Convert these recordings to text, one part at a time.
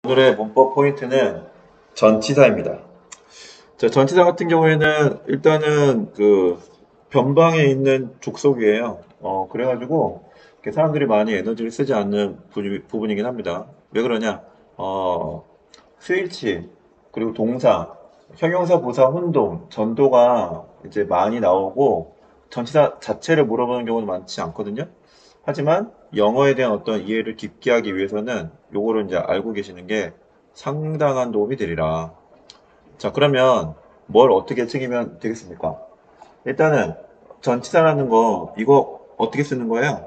오늘의 문법 포인트는 전치사입니다. 자, 전치사 같은 경우에는 일단은 그 변방에 있는 족속이에요. 그래가지고 이렇게 사람들이 많이 에너지를 쓰지 않는 부분이긴 합니다. 왜 그러냐? 어, 스위치, 그리고 동사, 형용사, 부사, 혼동, 전도가 이제 많이 나오고 전치사 자체를 물어보는 경우는 많지 않거든요. 하지만 영어에 대한 어떤 이해를 깊게 하기 위해서는 요거를 이제 알고 계시는 게 상당한 도움이 되리라. 자, 그러면 뭘 어떻게 챙기면 되겠습니까? 일단은 전치사라는 거 이거 어떻게 쓰는 거예요?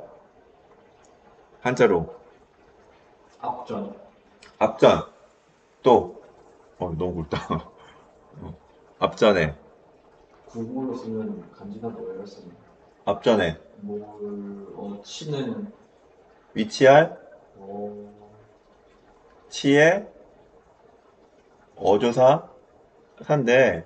한자로 앞전. 앞전 또 너무 굵다. 앞전에 국어로 쓰면 간지가 뭐예요? 쓰면 앞전에 치는. 위치할 어, 치의 어조사 산데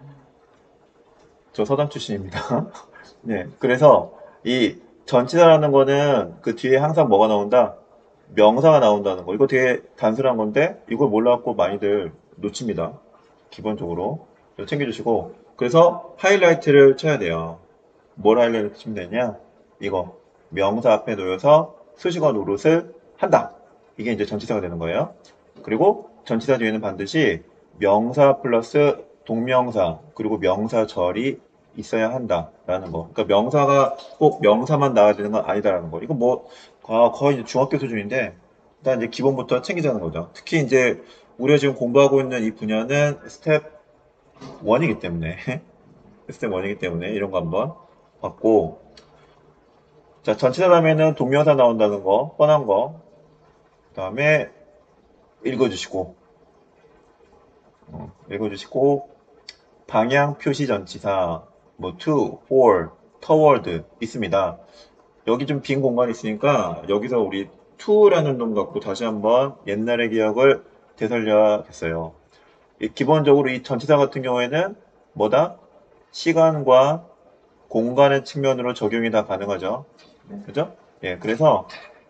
저 서당 출신입니다. 네, 그래서 이 전치사라는 거는 그 뒤에 항상 뭐가 나온다? 명사가 나온다는 거. 이거 되게 단순한 건데 이걸 몰라갖고 많이들 놓칩니다. 기본적으로 이거 챙겨주시고 그래서 하이라이트를 쳐야 돼요. 뭘 하이라이트 치면 되냐? 이거 명사 앞에 놓여서 수식어 노릇을 한다. 이게 이제 전치사가 되는 거예요. 그리고 전치사 뒤에는 반드시 명사 플러스 동명사 그리고 명사절이 있어야 한다라는 거. 그러니까 명사가 꼭 명사만 나와야 되는 건 아니다라는 거. 이거 뭐 거의 이제 중학교 수준인데 일단 이제 기본부터 챙기자는 거죠. 특히 이제 우리가 지금 공부하고 있는 이 분야는 스텝 1이기 때문에 스텝 1이기 때문에 이런 거 한번 봤고 자 전치사 다음에는 동명사 나온다는 거 뻔한 거 그다음에 읽어주시고 읽어주시고 방향 표시 전치사 뭐 to, for, toward 있습니다. 여기 좀 빈 공간이 있으니까 여기서 우리 to라는 놈 갖고 다시 한번 옛날의 기억을 되살려야겠어요. 기본적으로 이 전치사 같은 경우에는 뭐다? 시간과 공간의 측면으로 적용이 다 가능하죠. 그죠? 예, 그래서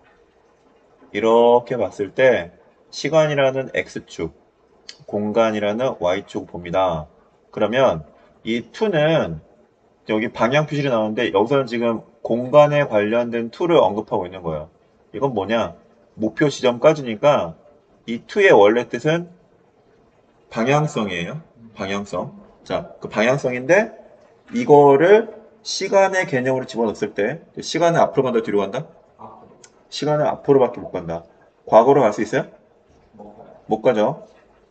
이렇게 봤을 때 시간이라는 X축, 공간이라는 Y축 봅니다. 그러면 이 to는 여기 방향 표시로 나오는데 여기서는 지금 공간에 관련된 to를 언급하고 있는 거예요. 이건 뭐냐? 목표 지점까지니까 이 to의 원래 뜻은 방향성이에요. 방향성. 자, 그 방향성인데 이거를 시간의 개념으로 집어넣었을 때 시간은 앞으로 간다, 뒤로 간다? 앞으로. 시간은 앞으로밖에 못 간다. 과거로 갈 수 있어요? 먹어요. 못 가죠.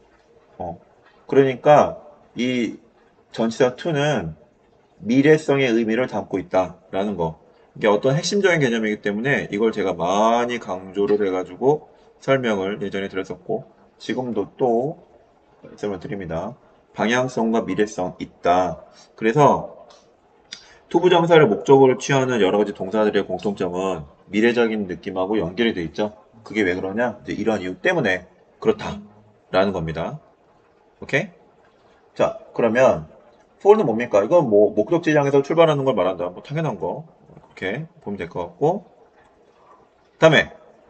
그러니까 이 전치사 to는 미래성의 의미를 담고 있다라는 거. 이게 어떤 핵심적인 개념이기 때문에 이걸 제가 많이 강조를 해가지고 설명을 예전에 드렸었고 지금도 또 말씀을 드립니다. 방향성과 미래성 있다. 그래서 투부정사를 목적으로 취하는 여러 가지 동사들의 공통점은 미래적인 느낌하고 연결이 돼 있죠. 그게 왜 그러냐? 이제 이런 이유 때문에 그렇다라는 겁니다. 오케이? 자, 그러면 for는 뭡니까? 이건 뭐 목적지장에서 출발하는 걸 말한다. 뭐 당연한 거. 이렇게 보면 될 것 같고. 다음에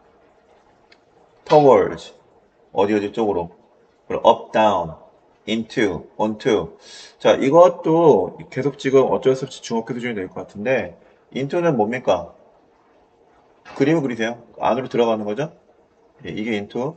towards 어디 어디 쪽으로. 그리고 up, down, into, onto. 자, 이것도 계속 지금 어쩔 수 없이 중학교 수준이 될 것 같은데 into는 뭡니까? 그림을 그리세요. 안으로 들어가는 거죠? 예, 이게 into.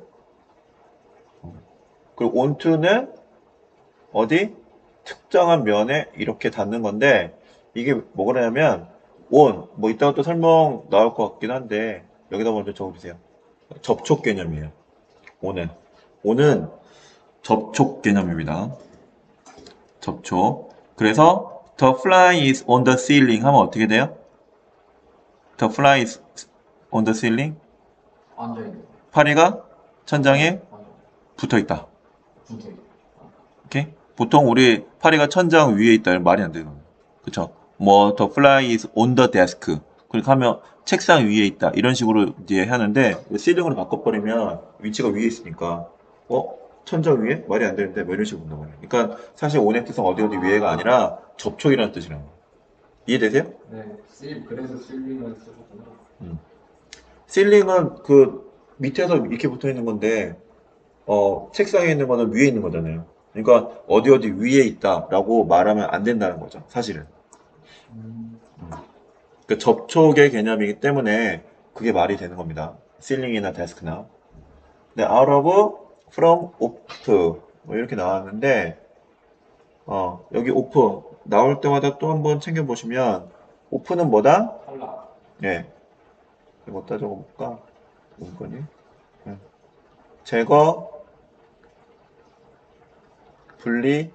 그리고 onto는 어디? 특정한 면에 이렇게 닿는 건데 이게 뭐냐면 on 뭐 이따가 또 설명 나올 것 같긴 한데 여기다 먼저 적어주세요. 접촉 개념이에요. on은 접촉 개념입니다. 접촉. 그래서 the fly is on the ceiling 하면 어떻게 돼요? The fly is on the ceiling. 앉아있는. 파리가 천장에 앉아. 붙어 있다. 붙어. 오케이? 보통 우리 파리가 천장 위에 있다 이런 말이 안 되는 거예요. 그쵸? 뭐 the fly is on the desk. 그렇게 하면 책상 위에 있다 이런 식으로 이제 하는데 시링으로 바꿔버리면 위치가 위에 있으니까 천장 위에? 말이 안 되는데 뭐 이런 식으로 본단 말이에요. 그러니까 사실 온의 뜻은 어디 어디 위에가 아니라 접촉이라는 뜻이라는 거예요. 이해되세요? 네, 그래서 실링을 쓰셨구나. 실링은 그 밑에서 이렇게 붙어 있는 건데 책상에 있는 거는 위에 있는 거잖아요. 그러니까 어디 어디 위에 있다라고 말하면 안 된다는 거죠, 사실은. 음, 그 접촉의 개념이기 때문에 그게 말이 되는 겁니다. ceiling이나 desk나. 네, out of, from, off 뭐 이렇게 나왔는데 여기 off 나올 때마다 또 한번 챙겨보시면 off는 뭐다? 탈락. 예, 이거 따 적어볼까? 문건이. 예. 제거, 분리,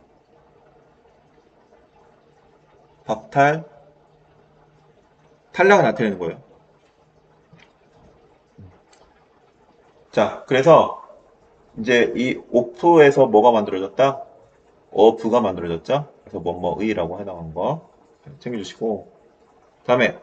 박탈, 탈락을 나타내는 거예요. 자, 그래서 이제 이 off에서 뭐가 만들어졌다? of가 만들어졌죠? 그래서 뭐뭐의라고 해당한 거 챙겨주시고 다음에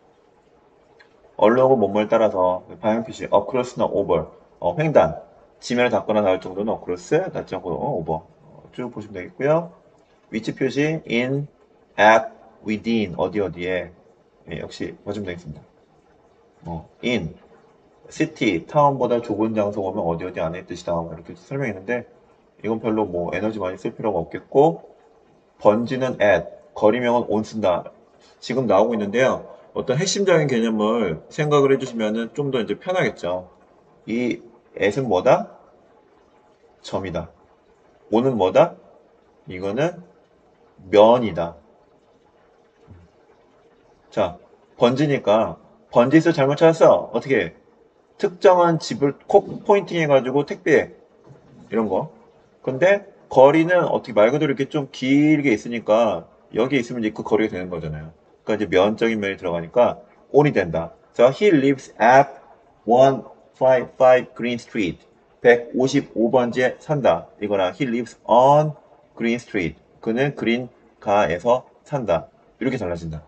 얼르고 뭐뭐에 따라서 방향 표시 across나 over 횡단 지면을 닿거나 닿을 정도는 across 닿지 않고 over 쭉 보시면 되겠고요. 위치 표시 in, at, within 어디 어디에 역시 보시면 되겠습니다. in, city, 타운보다 좁은 장소가 오면 어디 어디 안에 뜻이다 이렇게 설명했는데 이건 별로 뭐 에너지 많이 쓸 필요가 없겠고 번지는 at, 거리명은 on 쓴다. 지금 나오고 있는데요. 어떤 핵심적인 개념을 생각을 해주시면 좀 더 이제 편하겠죠. 이 at은 뭐다? 점이다. on은 뭐다? 이거는 면이다. 자, 번지니까 번지수 잘못 찾았어. 어떻게 해? 특정한 집을 콕 포인팅 해가지고 택배 이런 거. 근데 거리는 어떻게 말 그대로 이렇게 좀 길게 있으니까 여기 있으면 이제 그 거리가 되는 거잖아요. 그러니까 이제 면적인 면이 들어가니까 on이 된다. So he lives at 155 Green Street. 155번지에 산다. 이거랑 he lives on Green Street. 그는 그린가에서 산다. 이렇게 달라진다.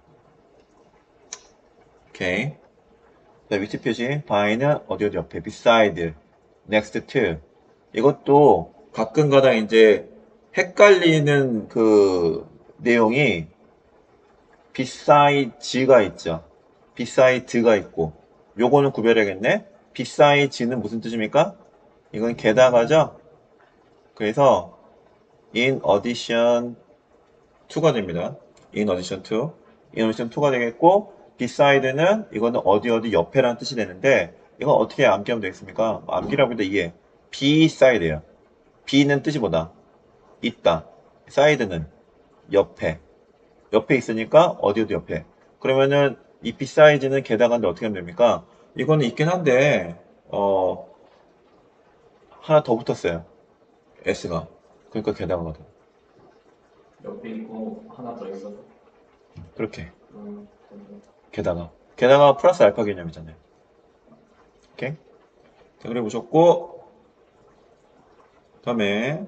오케이. 자, 위치 표시. by는 어디 어디 옆에. beside, next to. 이것도 가끔 가다 이제 헷갈리는 그 내용이 beside가 있죠. beside가 있고. 요거는 구별해야겠네. beside는 무슨 뜻입니까? 이건 게다가죠. 그래서 in addition to가 됩니다. in addition to. in addition to가 되겠고 beside는 이거는 어디 어디 옆에라는 뜻이 되는데 이건 어떻게 암기하면 되겠습니까? 암기라고 해도 이해. beside예요. b는 뜻이 뭐다? 있다. side는 옆에. 옆에 있으니까 어디 어디 옆에. 그러면은 이 beside는 게다가인데 어떻게 하면 됩니까? 이거는 있긴 한데 하나 더 붙었어요. s가. 그러니까 게다가거든. 옆에 있고 하나 더 있어서. 그렇게. 음, 게다가 플러스 알파 개념이잖아요. 오케이? 자, 그래 보셨고 그다음에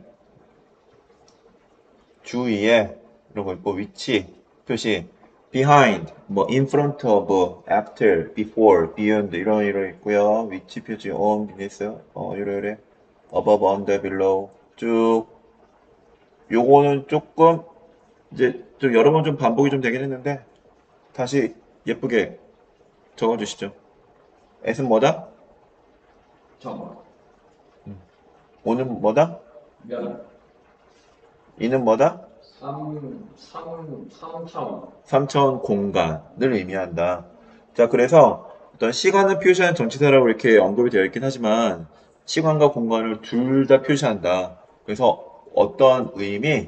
주위에 이런 거 있고 위치 표시 behind 뭐 in front of after before beyond 이런 있고요. 위치 표시 on beneath 요래 above under below 쭉 요거는 조금 이제 좀 여러 번 좀 반복이 좀 되긴 했는데 다시 예쁘게 적어 주시죠. s는 뭐다? 점. o는 뭐다? 면. 이는 뭐다? 3차원. 3차원 공간을 의미한다. 자, 그래서 어떤 시간을 표시하는 정치사라고 이렇게 언급이 되어 있긴 하지만 시간과 공간을 둘 다 표시한다. 그래서 어떤 의미,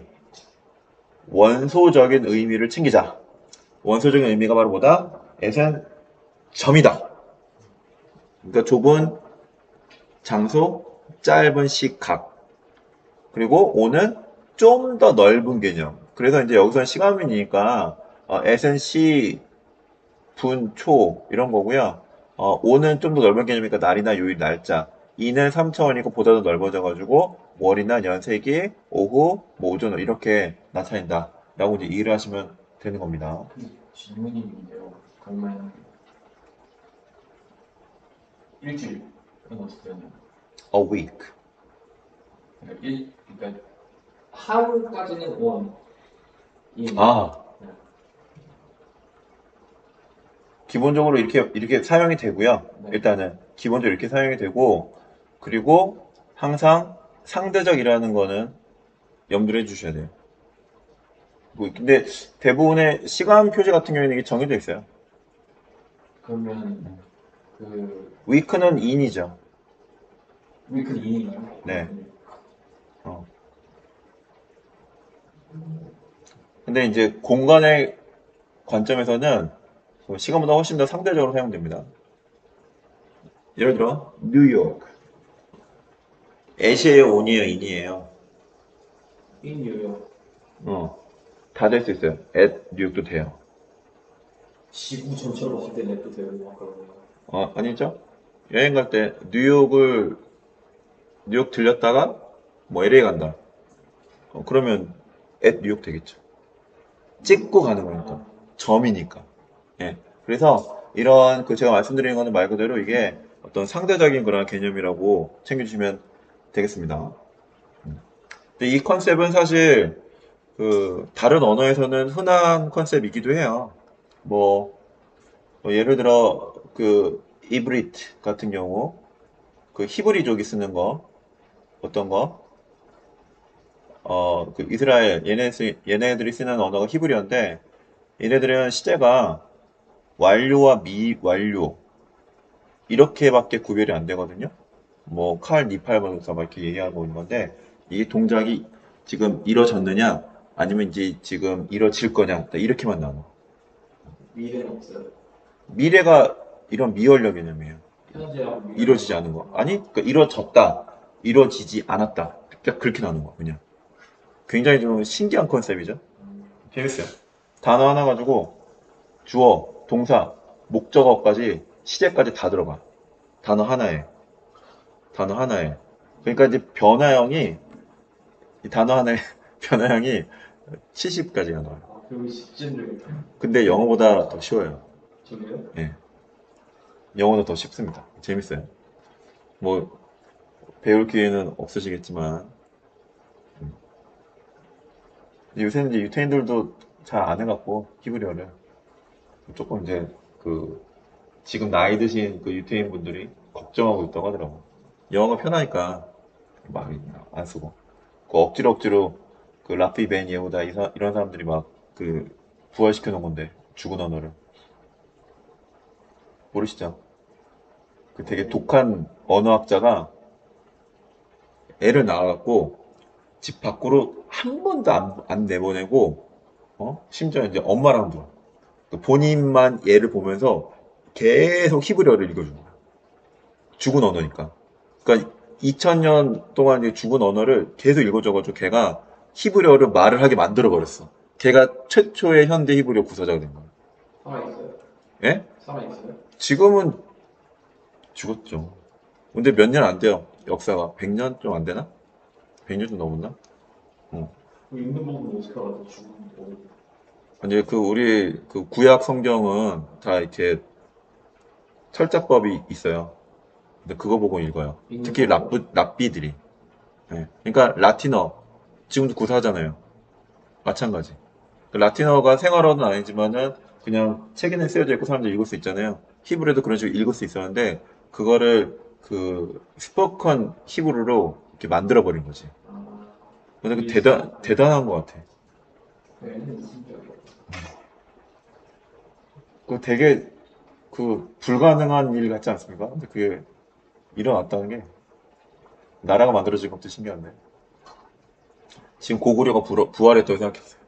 원소적인 의미를 챙기자. 원소적인 의미가 바로 뭐다? 에센 점이다. 그러니까 좁은 장소, 짧은 시각. 그리고 오는 좀 더 넓은 개념. 그래서 이제 여기서는 시간이니까 에센시 분, 초 이런 거고요. 오는 좀 더 넓은 개념이니까 날이나 요일, 날짜. 이는 3차원이고 보다 더 넓어져가지고 월이나 연세기, 오후, 뭐 오전 이렇게 나타낸다. 라고 이제 이해를 하시면 되는 겁니다. 질문이 있는데요. 그러면 일주일은 어떻게 되나요? A week. 그러니까 하루까지는 원. 인. 아, 네. 기본적으로 이렇게 사용이 되고요. 네. 일단은 기본적으로 이렇게 사용이 되고 그리고 항상 상대적이라는 거는 염두를 해주셔야 돼요. 근데 대부분의 시간 표시 같은 경우에는 이게 정해져 있어요. 그러면 그 위크는 in이죠. 위크 2인가요? 네. 어. 근데 이제 공간의 관점에서는 시간보다 훨씬 더 상대적으로 사용됩니다. 예를 들어 뉴욕. 애시에요, 온이에요, 인이에요. 인 뉴욕 다 될 수 있어요. at 뉴욕도 돼요. 지구 전체로 봤을 때 냅도 되고 아까 그러면 아니죠? 여행 갈 때 뉴욕 들렸다가 뭐 LA 간다. 그러면 at 뉴욕 되겠죠. 찍고 가는 거니까. 점이니까. 예. 그래서 이런 제가 말씀드리는 거는 말 그대로 이게 어떤 상대적인 그런 개념이라고 챙겨주시면 되겠습니다. 근데 이 컨셉은 사실 다른 언어에서는 흔한 컨셉이기도 해요. 뭐, 예를 들어 이브리트 같은 경우 히브리족이 쓰는 거 어떤 거 이스라엘 얘네들이 쓰는 언어가 히브리어인데 얘네들은 시제가 완료와 미완료 이렇게밖에 구별이 안 되거든요. 뭐 칼, 니팔, 막 이렇게 얘기하고 있는 건데 이 동작이 지금 이루어졌느냐 아니면 이제 지금 이루어질 거냐 이렇게만 나눠. 미래는 없어요. 미래가 이런 미완료 개념이에요. 현재하고 미래 이루어지지 않은 거. 아니, 그러니까 이루어졌다, 이루어지지 않았다. 그렇게 나눈 거 그냥. 굉장히 좀 신기한 컨셉이죠. 재밌어요. 단어 하나 가지고 주어, 동사, 목적어까지 시제까지 다 들어가. 단어 하나에. 단어 하나에. 그러니까 이제 변화형이 이 단어 하나에 변화형이 70가지가 나와요. 그리고 10쯤 되겠다. 근데 영어보다 더 쉬워요. 저게요? 예. 영어는 더 쉽습니다. 재밌어요. 뭐 배울 기회는 없으시겠지만 요새는 이제 유태인들도 잘 안 해갖고 히브리어를 조금 이제 지금 나이 드신 유태인 분들이 걱정하고 있다고 하더라고. 영어가 편하니까 막 안 쓰고 억지로 라피 벤 예후다 이런 사람들이 막 부활시켜 놓은 건데 죽은 언어를 모르시죠? 되게 독한 언어학자가 애를 낳아갖고 집 밖으로 한 번도 안 내보내고 심지어 이제 엄마랑도 본인만 얘를 보면서 계속 히브리어를 읽어준 거야. 죽은 언어니까. 그러니까 2000년 동안 이제 죽은 언어를 계속 읽어줘가지고 걔가 히브리어를 말을 하게 만들어 버렸어. 걔가 최초의 현대 히브리어 구사자가 된 거야. 살아있어요? 예? 살아있어요? 지금은 죽었죠. 근데 몇 년 안 돼요. 역사가 100년 좀 안 되나? 100년 좀 넘었나? 어. 그럼 읽는 방법은 어떻게 알아서 죽은 거? 이제 우리 구약 성경은 다 이렇게 철자법이 있어요. 근데 그거 보고 읽어요. 특히 랍비들이. 예. 그러니까 라틴어 지금도 구사하잖아요. 마찬가지. 라틴어가 생활어는 아니지만은 그냥 책에는 쓰여져 있고 사람들이 읽을 수 있잖아요. 히브리어도 그런 식으로 읽을 수 있었는데 그거를 스포컨 히브리로 이렇게 만들어 버린 거지. 근데 대단한 것 같아. 네, 진짜. 되게 불가능한 일 같지 않습니까? 근데 그게 일어났다는 게 나라가 만들어진 것도 신기한데 지금 고구려가 부활했다고 생각했어요.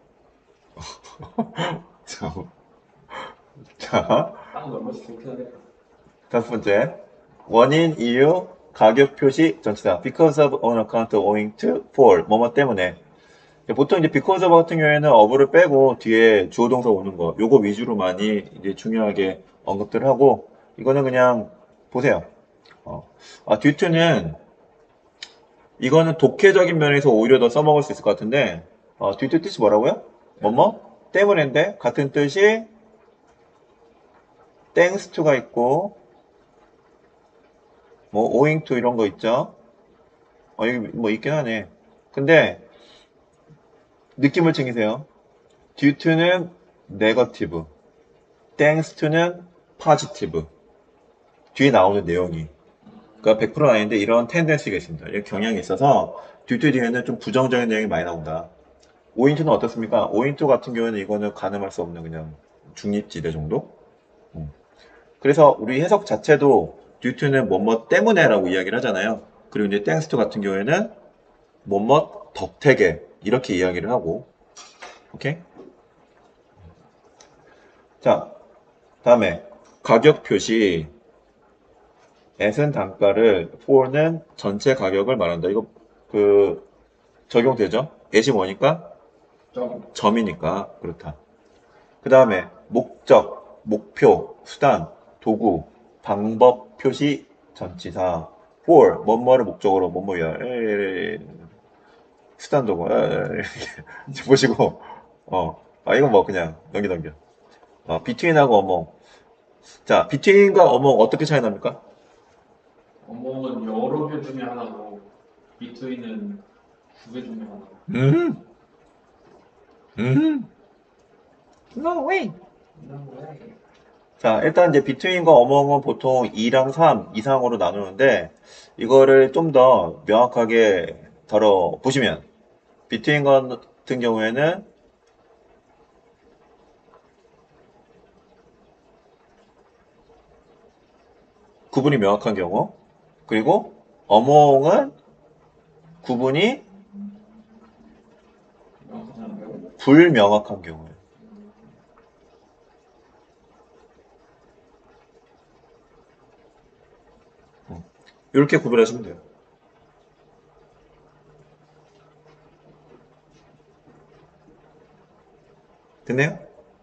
자, 자, 딱 넘어서 좋긴 하겠다. 다섯 번째 원인, 이유, 가격 표시, 전치사 because of, on account, owing to, for 뭐뭐 때문에 보통 이제 because of 같은 경우에는 어부를 빼고 뒤에 주어 동사 오는 거 요거 위주로 많이 이제 중요하게 언급들 하고 이거는 그냥 보세요. due to는 이거는 독해적인 면에서 오히려 더 써먹을 수 있을 것 같은데 due to 뜻이 뭐라고요? 뭐뭐? 때문인데 같은 뜻이 thanks to가 있고 뭐 owing to 이런 거 있죠? 여기 뭐 있긴 하네. 근데 느낌을 챙기세요. due to는 네거티브, thanks to는 포지티브. 뒤에 나오는 내용이. 100%는 아닌데 이런 텐den시가 있습니다. 이런 경향이 있어서 듀ty 뒤에는 좀 부정적인 내용이 많이 나온다. 오인트는 어떻습니까? 오인트 같은 경우에는 이거는 가늠할 수 없는 그냥 중립지대 정도? 음. 그래서 우리 해석 자체도 듀ty는 뭐뭐 때문에라고 이야기를 하잖아요. 그리고 이제 땡스트 같은 경우에는 뭐뭐 덕택에 이렇게 이야기를 하고 오케이? 자, 다음에 가격 표시 at은 단가를 for는 전체 가격을 말한다. 이거 그 적용되죠? at이 뭐니까? 점. 점이니까 그렇다. 그 다음에 목적, 목표, 수단, 도구, 방법, 표시, 전치사 for 뭐뭐를 목적으로 뭐뭐 위하 수단 도구 보시고 이건 뭐 그냥 넘겨 between하고 어몽 자 between과 어몽 어떻게 차이 납니까? 어몽은 여러 개 중에 하나고 비트위는 두 개 중에 하나. 음, 음, no way. 자, 일단 이제 비트윈과 어몽은 보통 2랑 3 이상으로 나누는데 이거를 좀 더 명확하게 다뤄보시면 비트윈 같은 경우에는 구분이 명확한 경우 그리고 어몽은 구분이 명확한 경우. 불명확한 경우예요. 이렇게 구별하시면 돼요. 됐네요?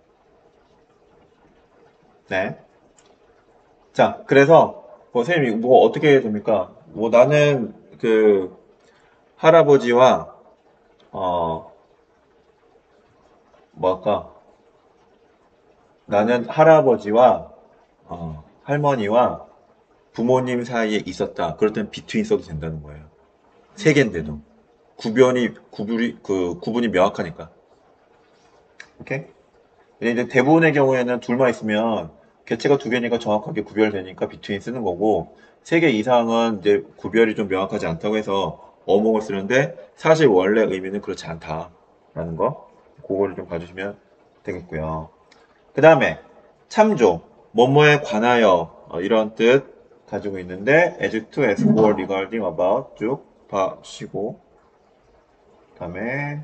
네. 자, 그래서 선생님이 뭐 어떻게 됩니까? 뭐 나는 그 할아버지와 어 뭐랄까 나는 할아버지와 할머니와 부모님 사이에 있었다. 그럴 땐 비트윈 써도 된다는 거예요. 세 개인데도 구분이 명확하니까. 오케이? 근데 이제 대부분의 경우에는 둘만 있으면 개체가 두 개니까 정확하게 구별되니까 비트윈 쓰는 거고 세 개 이상은 이제 구별이 좀 명확하지 않다고 해서 어몽을 쓰는데 사실 원래 의미는 그렇지 않다라는 거 그거를 좀 봐주시면 되겠고요. 그 다음에 참조, 뭐뭐에 관하여 이런 뜻 가지고 있는데 as to, as for, regarding, about 쭉 봐주시고 그 다음에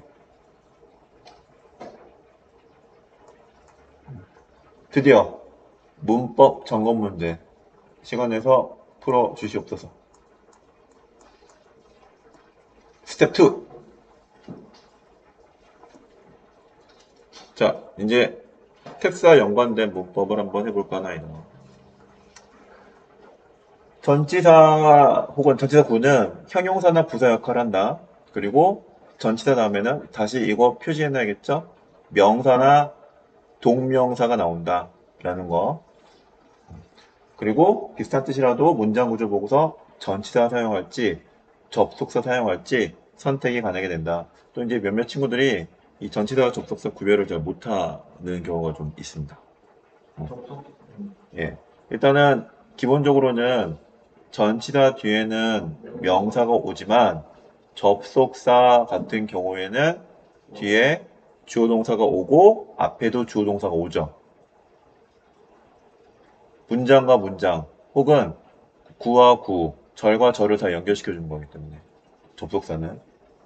드디어 문법 점검 문제 시간 내서 풀어주시옵소서. 스텝 2. 자, 이제 텍스와 연관된 문법을 한번 해볼까 하나이다. 전치사 혹은 전치사 구는 형용사나 부사 역할을 한다. 그리고 전치사 다음에는 다시 이거 표시해놔야겠죠? 명사나 동명사가 나온다. 라는 거. 그리고 비슷한 뜻이라도 문장 구조 보고서 전치사 사용할지 접속사 사용할지 선택이 가능하게 된다. 또 이제 몇몇 친구들이 이 전치사와 접속사 구별을 잘 못하는 경우가 좀 있습니다. 접속. 예. 일단은 기본적으로는 전치사 뒤에는 명사가 오지만 접속사 같은 경우에는 뒤에 주어 동사가 오고 앞에도 주어 동사가 오죠. 문장과 문장 혹은 구와 구, 절과 절을 다 연결시켜 주는 거기 때문에 접속사는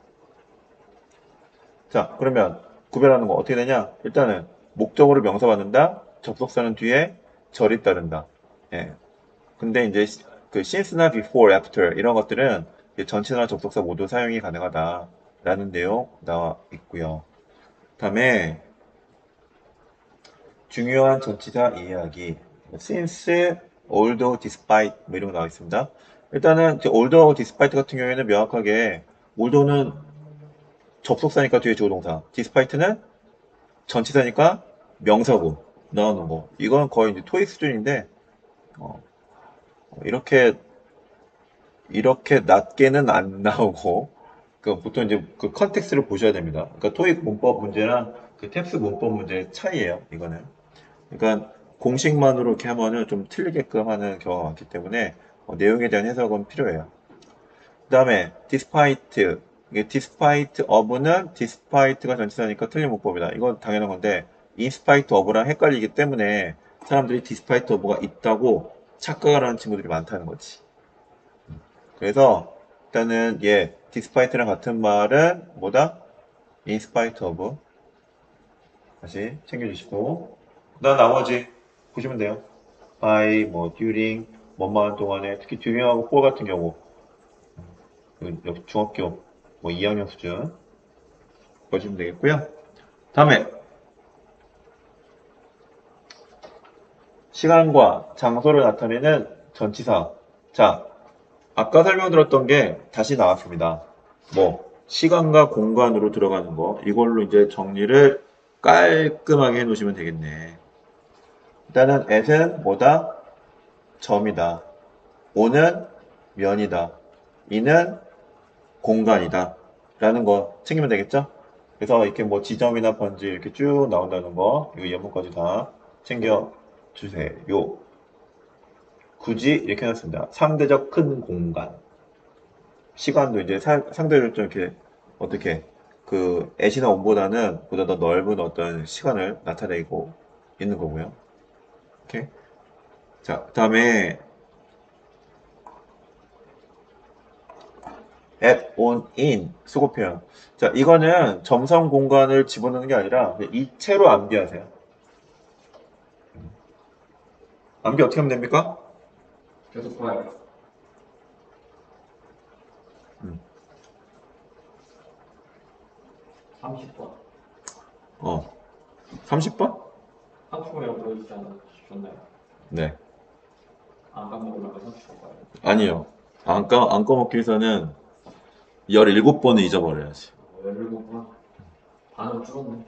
자 그러면 구별하는 거 어떻게 되냐 일단은 목적으로 명사 받는다 접속사는 뒤에 절이 따른다 예. 근데 이제 그 since나 before, after 이런 것들은 전치사나 접속사 모두 사용이 가능하다라는 내용 나와 있고요. 다음에 중요한 전치사 이해하기 since, although, despite 뭐 이런 거 나와 있습니다. 일단은 although, despite 같은 경우에는 명확하게 although는 접속사니까 뒤에 주어동사, despite는 전치사니까 명사고 나오는 거. 이건 거의 이제 토익 수준인데 어, 이렇게 낮게는 안 나오고 그 보통 이제 그 컨텍스트를 보셔야 됩니다. 그러니까 토익 문법 문제랑 그 탭스 문법 문제의 차이예요. 이거는. 그러니까 공식만으로 이렇게 하면은 좀 틀리게끔 하는 경우가 많기 때문에 내용에 대한 해석은 필요해요. 그 다음에 despite, 이게 despite of는 despite가 전치사니까 틀린 문법이다. 이건 당연한 건데 in spite of랑 헷갈리기 때문에 사람들이 despite of가 있다고 착각을 하는 친구들이 많다는 거지. 그래서 일단은 despite랑 같은 말은 뭐다? in spite of. 다시 챙겨주시고 그다음 나머지 보시면 돼요. by, during, 뭐뭐하는 동안에 특히 during하고 for 같은 경우 중학교 2학년 수준 보시면 되겠고요. 다음에 시간과 장소를 나타내는 전치사. 자, 아까 설명드렸던 게 다시 나왔습니다. 시간과 공간으로 들어가는 거. 이걸로 이제 정리를 깔끔하게 해 놓으시면 되겠네. 일단은 at은 뭐다? 점이다. o는 면이다. 이는 공간이다. 라는 거 챙기면 되겠죠? 그래서 이렇게 지점이나 번지 이렇게 쭉 나온다는 거, 이 예문까지 다 챙겨 주세요. 굳이 이렇게 해놨습니다. 상대적 큰 공간. 시간도 이제 상대적으로 좀 이렇게 어떻게 애시나 온보다는 보다 더 넓은 어떤 시간을 나타내고 있는 거고요. 이렇게. 자, 그 다음에 at, on, in 수고 표현. 자, 이거는 점성 공간을 집어넣는 게 아니라 이체로 암기하세요. 암기 어떻게 하면 됩니까? 계속 봐요. 30번. 30번? 30번이라고 보여주지 않으셨나요? 네. 안 까먹으려고 30번 봐요. 아니요. 안 까먹기 위해서는 17번을 잊어버려야지. 17번. 반으로 줄었네.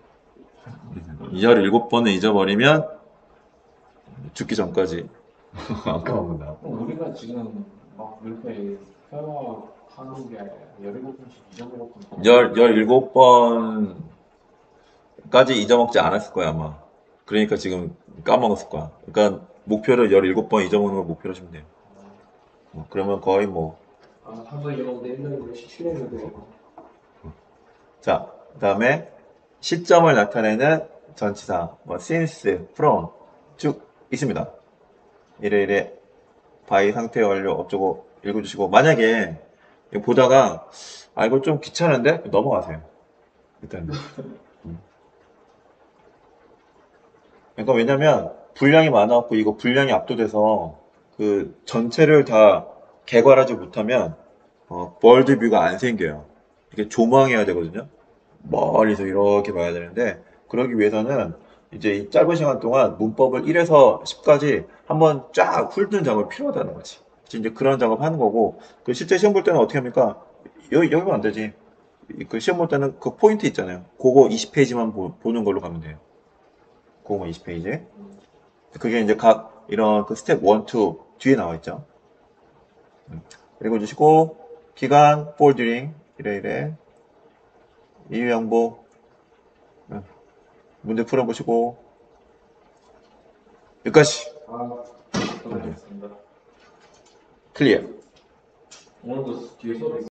17번을 잊어버리면 죽기 전까지 안 까먹는다. 우리가 지금 막 이렇게 회화하는 게 17번씩 잊어먹었던 17번까지 잊어먹지 않았을 거야, 아마. 그러니까 지금 까먹었을 거야. 그러니까 목표를 17번 잊어먹는 걸 목표로 하시면 돼요. 그러면 거의 한번 잊어먹는데 옛날에 우리 17년인데 자, 그 다음에 시점을 나타내는 전치사, since, from 쭉 있습니다. 이래 by 상태 완료 어쩌고 읽어주시고 만약에 이거 보다가 이거 좀 귀찮은데 넘어가세요. 일단 그러니까 왜냐면 분량이 많아갖고 이거 분량이 압도돼서 그 전체를 다 개괄하지 못하면 월드뷰가 안 생겨요. 이게 조망해야 되거든요. 멀리서 이렇게 봐야 되는데 그러기 위해서는 이제 이 짧은 시간 동안 문법을 1에서 10까지 한번 쫙 훑는 작업이 필요하다는 거지. 이제 그런 작업 하는 거고 그 실제 시험 볼 때는 어떻게 합니까? 여기 보면 안 되지. 그 시험 볼 때는 그 포인트 있잖아요. 그거 20페이지만 보는 걸로 가면 돼요. 그거만 20페이지. 그게 이제 각 이런 그 스텝 1, 2 뒤에 나와 있죠. 읽어주시고 기간, 폴드링 이래 이유 양보 문제 풀어보시고 여기까지 고생하셨습니다. 클리어. 오늘도 뒤에 수업